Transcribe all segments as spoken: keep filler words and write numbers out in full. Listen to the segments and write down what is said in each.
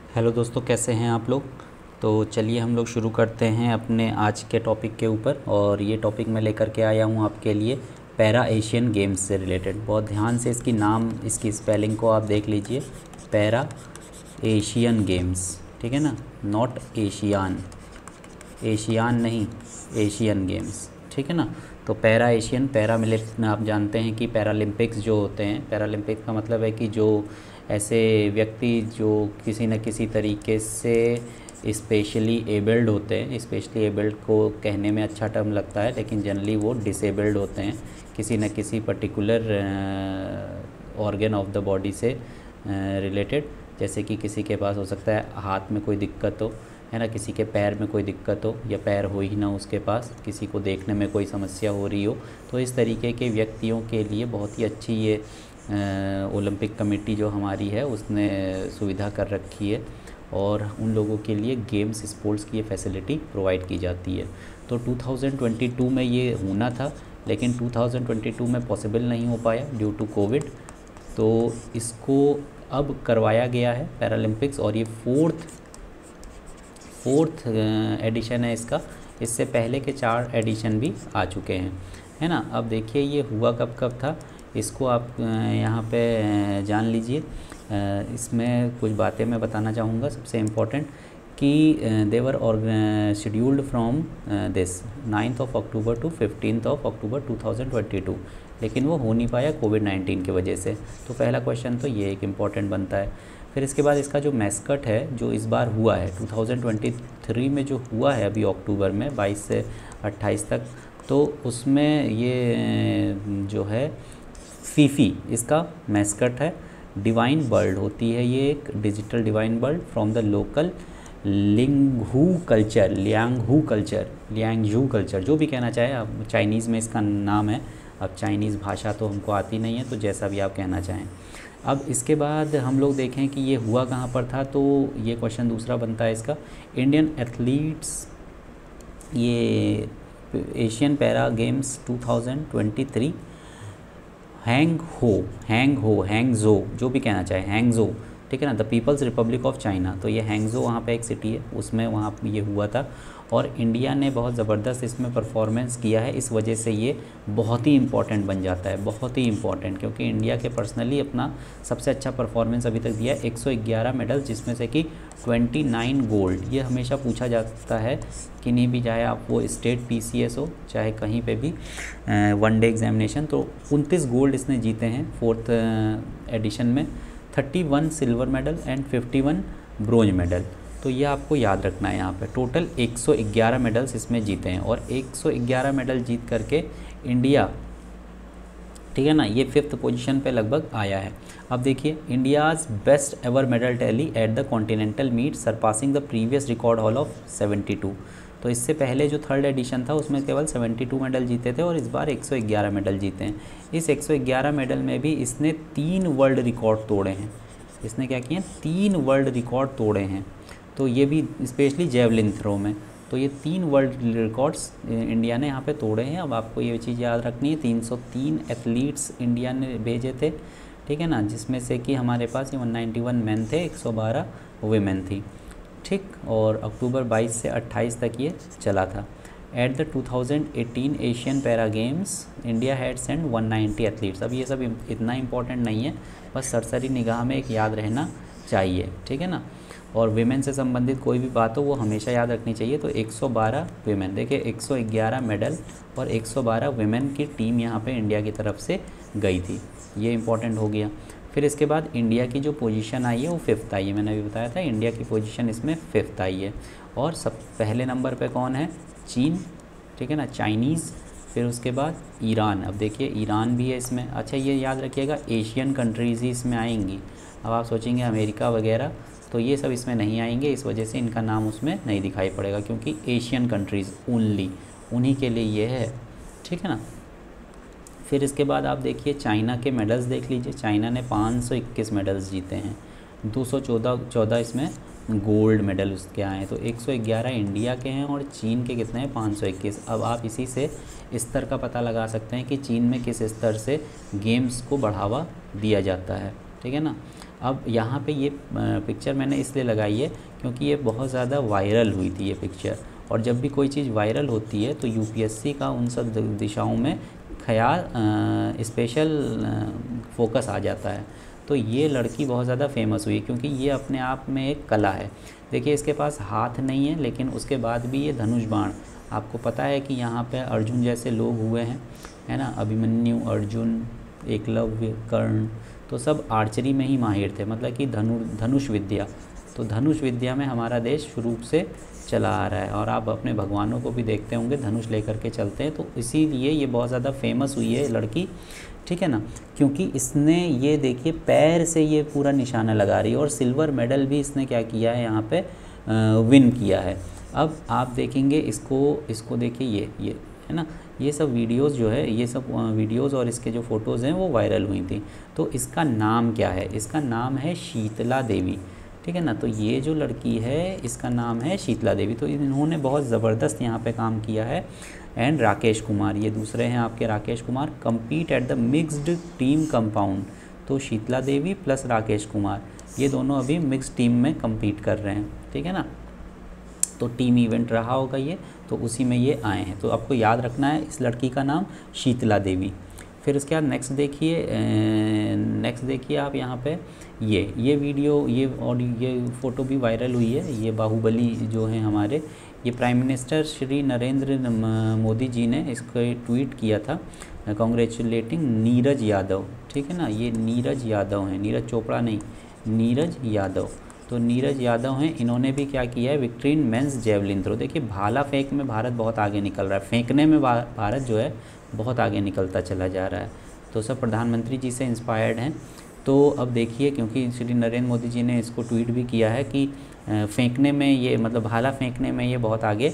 Hello दोस्तों, कैसे हैं आप लोग। तो चलिए हम लोग शुरू करते हैं अपने आज के टॉपिक के ऊपर। और ये टॉपिक मैं लेकर के आया हूँ आपके लिए पैरा एशियन गेम्स से रिलेटेड। बहुत ध्यान से इसकी नाम इसकी स्पेलिंग को आप देख लीजिए, पैरा एशियन गेम्स, ठीक है ना, नॉट एशियान, एशियान नहीं, एशियन गेम्स, ठीक है ना। तो पैरा एशियन, पैरा मिलिट आप जानते हैं कि पैरालंपिक्स जो होते हैं, पैरालंपिक्स का मतलब है कि जो ऐसे व्यक्ति जो किसी न किसी तरीके से स्पेशली एबल्ड होते हैं, स्पेशली एबल्ड को कहने में अच्छा टर्म लगता है लेकिन जनरली वो डिसेबल्ड होते हैं किसी न किसी particular organ of the body से रिलेटेड। जैसे कि किसी के पास हो सकता है हाथ में कोई दिक्कत हो, है ना, किसी के पैर में कोई दिक्कत हो या पैर हो ही ना उसके पास, किसी को देखने में कोई समस्या हो रही हो, तो इस तरीके के व्यक्तियों के लिए बहुत ही अच्छी ये ओलंपिक कमेटी जो हमारी है उसने सुविधा कर रखी है और उन लोगों के लिए गेम्स स्पोर्ट्स की ये फैसिलिटी प्रोवाइड की जाती है। तो टू थाउजेंड ट्वेंटी टू में ये होना था लेकिन टू थाउजेंड ट्वेंटी टू में पॉसिबल नहीं हो पाया ड्यू टू कोविड। तो इसको अब करवाया गया है पैरालंपिक्स और ये फोर्थ फोर्थ एडिशन है इसका। इससे पहले के चार एडिशन भी आ चुके हैं, है ना। अब देखिए ये हुआ कब कब था, इसको आप यहाँ पे जान लीजिए। इसमें कुछ बातें मैं बताना चाहूँगा। सबसे इम्पोर्टेंट कि देवर और scheduled from this ninth of October to fifteenth of October two thousand twenty two, लेकिन वो हो नहीं पाया कोविड नाइन्टीन की वजह से। तो पहला क्वेश्चन तो ये एक इम्पॉर्टेंट बनता है। फिर इसके बाद इसका जो मैस्कट है जो इस बार हुआ है टू थाउजेंड ट्वेंटी थ्री में जो हुआ है अभी अक्टूबर में बाईस से अट्ठाईस तक, तो उसमें ये जो है फीफी इसका मैस्कट है। डिवाइन बर्ड होती है ये, एक digital divine bird from the local Liangzhu culture, Liangzhu culture, Liangzhu culture, जो भी कहना चाहे आप। चाइनीज़ में इसका नाम है। अब चाइनीज़ भाषा तो हमको आती नहीं है तो जैसा भी आप कहना चाहें। अब इसके बाद हम लोग देखें कि ये हुआ कहाँ पर था, तो ये क्वेश्चन दूसरा बनता है इसका। इंडियन एथलीट्स ये Asian para games two thousand twenty three Hangzhou Hangzhou Hangzhou, जो भी कहना चाहे, हैंगजो, ठीक है ना, the People's Republic of China. तो ये हैंगजो वहाँ पे एक सिटी है, उसमें वहाँ ये हुआ था और इंडिया ने बहुत ज़बरदस्त इसमें परफॉर्मेंस किया है। इस वजह से ये बहुत ही इम्पॉर्टेंट बन जाता है, बहुत ही इम्पॉर्टेंट, क्योंकि इंडिया के पर्सनली अपना सबसे अच्छा परफॉर्मेंस अभी तक दिया है। एक सौ ग्यारह मेडल्स जिसमें से कि उनतीस गोल्ड। ये हमेशा पूछा जाता है कि नहीं भी, चाहे आप वो स्टेट पीसीएस हो चाहे कहीं पे भी वन डे एग्जामिनेशन, तो उनतीस गोल्ड इसने जीते हैं फोर्थ एडिशन में, इकतीस सिल्वर मेडल एंड इक्यावन ब्रोंज मेडल। तो ये आपको याद रखना है। यहाँ पे टोटल एक सौ ग्यारह मेडल्स इसमें जीते हैं और एक सौ ग्यारह मेडल जीत करके इंडिया, ठीक है ना, ये फिफ्थ पोजीशन पे लगभग आया है। अब देखिए India's best ever medal tally at the continental meet surpassing the previous record haul of seventy two. तो इससे पहले जो थर्ड एडिशन था उसमें केवल बहत्तर मेडल जीते थे और इस बार एक सौ ग्यारह मेडल जीते हैं। इस एक सौ ग्यारह मेडल में भी इसने तीन वर्ल्ड रिकॉर्ड तोड़े हैं। इसने क्या किए, तीन वर्ल्ड रिकॉर्ड तोड़े हैं। तो ये भी स्पेशली जेवलिन थ्रो में, तो ये तीन वर्ल्ड रिकॉर्ड्स इंडिया ने यहाँ पे तोड़े हैं। अब आपको ये चीज़ याद रखनी है, तीन सौ तीन एथलीट्स इंडिया ने भेजे थे, ठीक है ना, जिसमें से कि हमारे पास ये एक सौ इक्यानवे मेन थे, एक सौ बारह वुमेन थी, ठीक। और अक्टूबर बाईस से अट्ठाईस तक ये चला था। At the two thousand eighteen Asian para games India had send one ninety athletes. अब ये सब इतना इंपॉर्टेंट नहीं है, बस सरसरी निगाह में एक याद रहना चाहिए, ठीक है ना। और वीमेन से संबंधित कोई भी बात हो वो हमेशा याद रखनी चाहिए। तो एक सौ बारह वीमेन, देखिए एक सौ ग्यारह मेडल और एक सौ बारह वीमेन की टीम यहाँ पे इंडिया की तरफ से गई थी, ये इंपॉर्टेंट हो गया। फिर इसके बाद इंडिया की जो पोजीशन आई है वो फिफ्थ आई है। मैंने अभी बताया था इंडिया की पोजीशन इसमें फिफ्थ आई है। और सब पहले नंबर पे कौन है, चीन, ठीक है ना, चाइनीज़। फिर उसके बाद ईरान। अब देखिए ईरान भी है इसमें। अच्छा ये याद रखिएगा एशियन कंट्रीज़ ही इसमें आएंगी। अब आप सोचेंगे अमेरिका वगैरह, तो ये सब इसमें नहीं आएंगे, इस वजह से इनका नाम उसमें नहीं दिखाई पड़ेगा, क्योंकि एशियन कंट्रीज़ ओनली उन्हीं के लिए ये है, ठीक है ना। फिर इसके बाद आप देखिए चाइना के मेडल्स देख लीजिए। चाइना ने पाँच सौ इक्कीस मेडल्स जीते हैं, दो सौ चौदह चौदह इसमें गोल्ड मेडल उसके आए हैं। तो एक सौ ग्यारह इंडिया के हैं और चीन के कितने हैं, पाँच सौ इक्कीस। अब आप इसी से स्तर का पता लगा सकते हैं कि चीन में किस स्तर से गेम्स को बढ़ावा दिया जाता है, ठीक है ना। अब यहाँ पे ये पिक्चर मैंने इसलिए लगाई है क्योंकि ये बहुत ज़्यादा वायरल हुई थी ये पिक्चर, और जब भी कोई चीज़ वायरल होती है तो यूपीएससी का उन सब दिशाओं में ख्याल स्पेशल फोकस आ जाता है। तो ये लड़की बहुत ज़्यादा फेमस हुई क्योंकि ये अपने आप में एक कला है। देखिए इसके पास हाथ नहीं है लेकिन उसके बाद भी ये धनुष बाण, आपको पता है कि यहाँ पे अर्जुन जैसे लोग हुए हैं, है ना, अभिमन्यु, अर्जुन, एकलव्य, कर्ण, तो सब आर्चरी में ही माहिर थे, मतलब कि धनु धनुष विद्या। तो धनुष विद्या में हमारा देश शुरू से चला आ रहा है, और आप अपने भगवानों को भी देखते होंगे धनुष लेकर के चलते हैं, तो इसीलिए ये बहुत ज़्यादा फेमस हुई है लड़की, ठीक है ना, क्योंकि इसने ये देखिए पैर से ये पूरा निशाना लगा रही है, और सिल्वर मेडल भी इसने क्या किया है यहाँ पे विन किया है। अब आप देखेंगे इसको इसको देखिए ये ये है ना, ये सब वीडियोस जो है, ये सब वीडियोस और इसके जो फ़ोटोज़ हैं वो वायरल हुई थी। तो इसका नाम क्या है? इसका नाम है शीतला देवी, ठीक है ना। तो ये जो लड़की है इसका नाम है शीतला देवी। तो इन्होंने बहुत ज़बरदस्त यहाँ पे काम किया है। एंड राकेश कुमार, ये दूसरे हैं आपके Rakesh Kumar, compete at the mixed team compound. तो शीतला देवी प्लस राकेश कुमार, ये दोनों अभी मिक्स टीम में कम्पीट कर रहे हैं, ठीक है ना। तो टीम इवेंट रहा होगा ये, तो उसी में ये आए हैं। तो आपको याद रखना है इस लड़की का नाम शीतला देवी। फिर उसके बाद नेक्स्ट देखिए, नेक्स्ट देखिए आप यहाँ पे ये ये वीडियो ये और ये फ़ोटो भी वायरल हुई है। ये बाहुबली जो हैं हमारे, ये प्राइम मिनिस्टर श्री नरेंद्र मोदी जी ने इसको ट्वीट किया था, कॉन्ग्रेचुलेटिंग नीरज यादव, ठीक है ना। ये नीरज यादव हैं, नीरज चोपड़ा नहीं, नीरज यादव। तो नीरज यादव हैं, इन्होंने भी क्या किया है, victory in men's javelin throw. देखिए भाला फेंक में भारत बहुत आगे निकल रहा है, फेंकने में भारत जो है बहुत आगे निकलता चला जा रहा है। तो सब प्रधानमंत्री जी से इंस्पायर्ड हैं। तो अब देखिए, क्योंकि श्री नरेंद्र मोदी जी ने इसको ट्वीट भी किया है कि फेंकने में ये, मतलब भाला फेंकने में ये बहुत आगे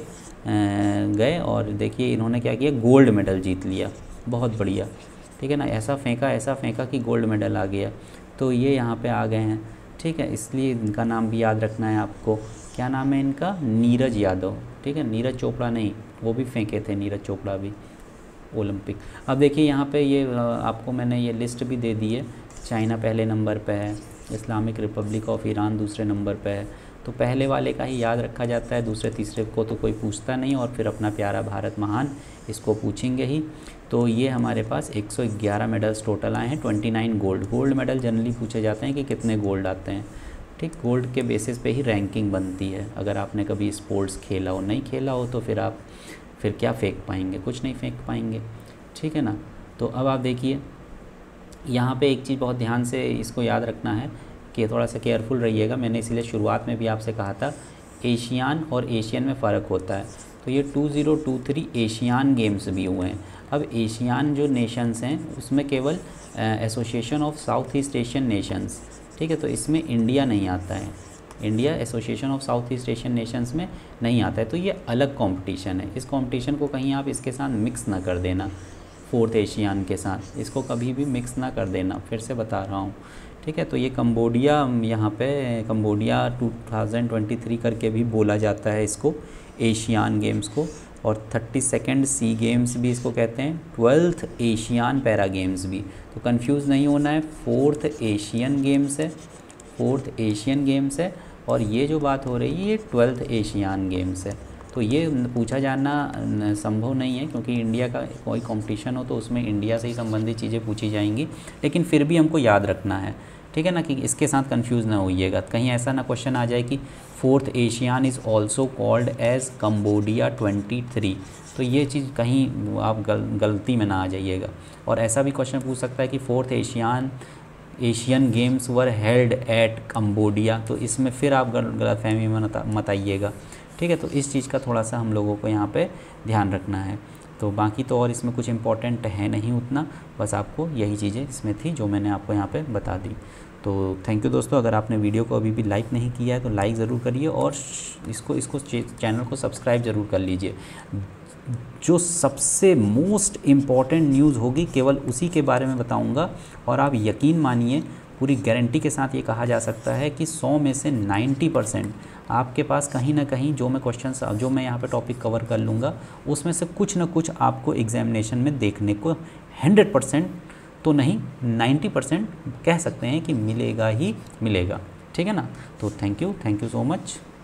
गए, और देखिए इन्होंने क्या किया, गोल्ड मेडल जीत लिया, बहुत बढ़िया, ठीक है ना। ऐसा फेंका ऐसा फेंका कि गोल्ड मेडल आ गया। तो ये यहाँ पे आ गए हैं, ठीक है, इसलिए इनका नाम भी याद रखना है आपको। क्या नाम है इनका? नीरज यादव, ठीक है। नीरज चोपड़ा नहीं, वो भी फेंके थे नीरज चोपड़ा भी ओलंपिक। अब देखिए यहाँ पे ये आपको मैंने ये लिस्ट भी दे दी है। चाइना पहले नंबर पे है, इस्लामिक रिपब्लिक ऑफ ईरान दूसरे नंबर पे है। तो पहले वाले का ही याद रखा जाता है, दूसरे तीसरे को तो कोई पूछता नहीं, और फिर अपना प्यारा भारत महान इसको पूछेंगे ही। तो ये हमारे पास एक सौ ग्यारह मेडल्स टोटल आए हैं, उनतीस गोल्ड। गोल्ड मेडल जनरली पूछे जाते हैं कि कितने गोल्ड आते हैं, ठीक। गोल्ड के बेसिस पे ही रैंकिंग बनती है। अगर आपने कभी स्पोर्ट्स खेला हो, नहीं खेला हो तो फिर आप फिर क्या फेंक पाएंगे, कुछ नहीं फेंक पाएंगे, ठीक है ना। तो अब आप देखिए यहाँ पे एक चीज़ बहुत ध्यान से इसको याद रखना है कि थोड़ा सा केयरफुल रहिएगा। मैंने इसीलिए शुरुआत में भी आपसे कहा था एशियान और एशियन में फ़र्क होता है। तो ये two zero two three ASEAN games भी हुए हैं। अब एशियान जो नेशंस हैं उसमें केवल Association of South East Asian Nations, ठीक है, तो इसमें इंडिया नहीं आता है। India Association of South East Asian Nations में नहीं आता है। तो ये अलग कंपटीशन है। इस कंपटीशन को कहीं आप इसके साथ मिक्स ना कर देना, फोर्थ एशियान के साथ इसको कभी भी मिक्स ना कर देना, फिर से बता रहा हूँ, ठीक है। तो ये कंबोडिया, यहाँ पे Cambodia two thousand twenty three करके भी बोला जाता है इसको, एशियान गेम्स को। और थर्टी सेकेंड सी गेम्स भी इसको कहते हैं, ट्वेल्थ एशियान पैरा गेम्स भी। तो कंफ्यूज नहीं होना है, फोर्थ एशियन गेम्स है, फोर्थ एशियन गेम्स है, और ये जो बात हो रही है ये ट्वेल्थ एशियान गेम्स है। तो ये पूछा जाना संभव नहीं है, क्योंकि इंडिया का कोई कंपटीशन हो तो उसमें इंडिया से ही संबंधित चीज़ें पूछी जाएंगी, लेकिन फिर भी हमको याद रखना है, ठीक है ना, कि इसके साथ कंफ्यूज ना होइएगा। कहीं ऐसा ना क्वेश्चन आ जाए कि fourth ASEAN is also called as Cambodia twenty three, तो ये चीज़ कहीं आप गल, गलती में ना आ जाइएगा। और ऐसा भी क्वेश्चन पूछ सकता है कि fourth ASEAN Asian games were held at Cambodia, तो इसमें फिर आप गलतफहमी में मत आइएगा, ठीक है। तो इस चीज़ का थोड़ा सा हम लोगों को यहाँ पे ध्यान रखना है। तो बाकी तो और इसमें कुछ इम्पोर्टेंट है नहीं उतना, बस आपको यही चीज़ें इसमें थी जो मैंने आपको यहाँ पे बता दी। तो थैंक यू दोस्तों। अगर आपने वीडियो को अभी भी लाइक नहीं किया है तो लाइक ज़रूर करिए, और इसको इसको चैनल को सब्सक्राइब ज़रूर कर लीजिए। जो सबसे मोस्ट इम्पॉर्टेंट न्यूज़ होगी केवल उसी के बारे में बताऊंगा, और आप यकीन मानिए पूरी गारंटी के साथ ये कहा जा सकता है कि सौ में से नब्बे परसेंट आपके पास कहीं ना कहीं जो मैं क्वेश्चंस जो मैं यहाँ पे टॉपिक कवर कर लूँगा उसमें से कुछ ना कुछ आपको एग्जामिनेशन में देखने को हंड्रेड परसेंट तो नहीं, नाइन्टी परसेंट कह सकते हैं कि मिलेगा ही मिलेगा। ठीक है ना। तो thank you, thank you so much.